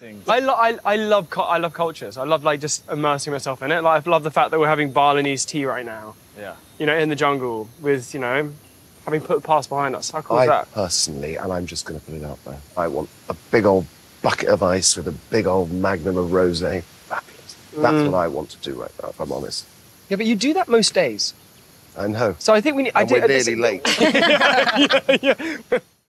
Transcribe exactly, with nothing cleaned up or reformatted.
I, lo I, I love I love cultures. I love like just immersing myself in it. Like I love the fact that we're having Balinese tea right now. Yeah. You know, in the jungle with, you know, having put the past behind us. How cool I is that? personally, and I'm just going to put it out there, I want a big old bucket of ice with a big old magnum of rosé. Fabulous. That's Mm. what I want to do right now, if I'm honest. Yeah, but you do that most days. I know. So I think we need... I And do, we're nearly listen- late. yeah, yeah, yeah.